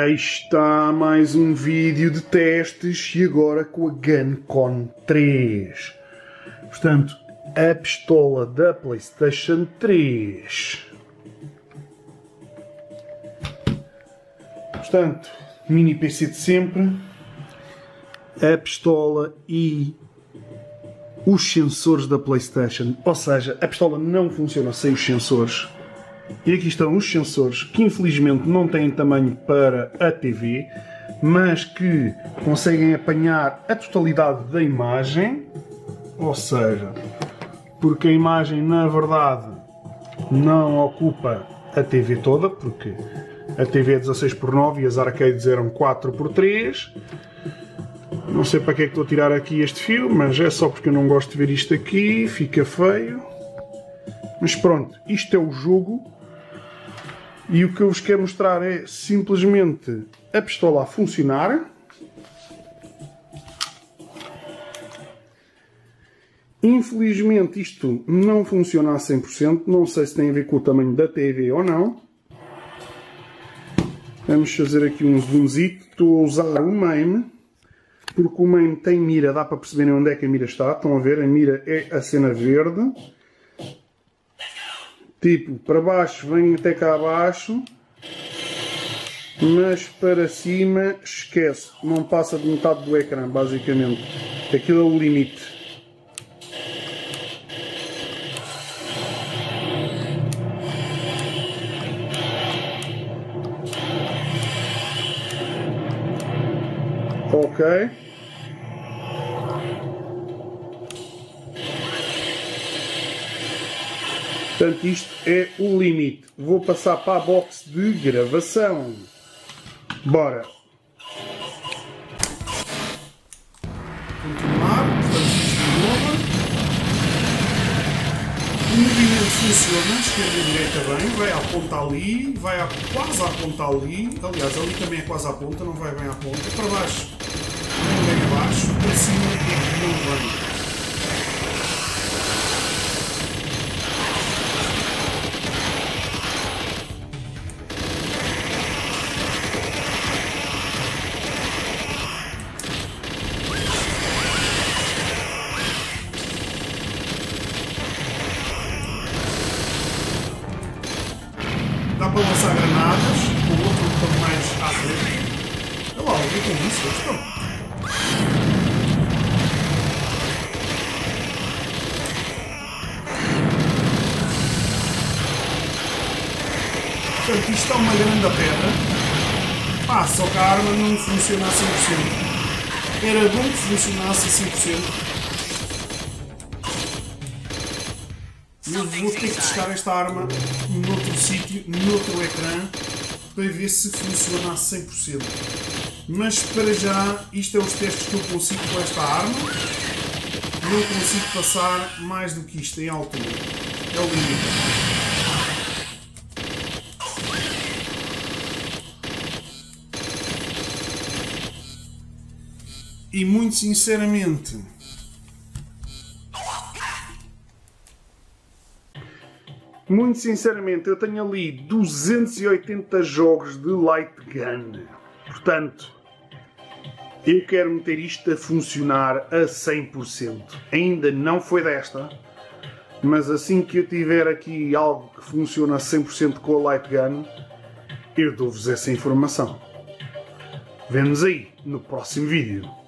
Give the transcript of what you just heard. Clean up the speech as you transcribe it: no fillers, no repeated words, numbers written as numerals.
Aí está mais um vídeo de testes e agora com a GunCon 3. Portanto, a pistola da PlayStation 3. Portanto, mini PC de sempre, a pistola e os sensores da PlayStation. Ou seja, a pistola não funciona sem os sensores. E aqui estão os sensores que infelizmente não têm tamanho para a TV, mas que conseguem apanhar a totalidade da imagem, ou seja, porque a imagem na verdade não ocupa a TV toda, porque a TV é 16:9 e as arcades eram 4:3. Não sei para que é que estou a tirar aqui este fio, mas é só porque eu não gosto de ver isto aqui, fica feio. Mas pronto, isto é o jogo. E o que eu vos quero mostrar é simplesmente a pistola a funcionar. Infelizmente isto não funciona a 100%, não sei se tem a ver com o tamanho da TV ou não. Vamos fazer aqui um zoomzito. Estou a usar o MAME, porque o MAME tem mira, dá para perceberem onde é que a mira está. Estão a ver? A mira é a cena verde. Tipo, para baixo vem até cá abaixo, mas para cima esquece, não passa de metade do ecrã, basicamente. Aquilo é o limite. Ok. Portanto, isto é o limite. Vou passar para a box de gravação. Bora! Continuar, portanto, isto de novo. O movimento funciona, esquerda e direita bem, vai à ponta ali, vai quase à ponta ali. Aliás, ali também é quase à ponta, não vai bem à ponta. Para baixo, não bem abaixo, para cima não vai. Dá para lançar granadas, com o outro botão mais à frente. Olha lá, o que é com isso? Portanto, isto é uma grande pedra. Só que a arma não funciona a 100%. Era bom que funcionasse a 100%. Eu vou ter que testar esta arma noutro sítio, noutro ecrã, para ver se funciona a 100%. Mas para já, isto é os testes que eu consigo com esta arma. Não consigo passar mais do que isto em altura. É o limite. E muito sinceramente, eu tenho ali 280 jogos de Light Gun. Portanto, eu quero meter isto a funcionar a 100%. Ainda não foi desta, mas assim que eu tiver aqui algo que funciona a 100% com a Light Gun, eu dou-vos essa informação. Vemo-nos aí no próximo vídeo.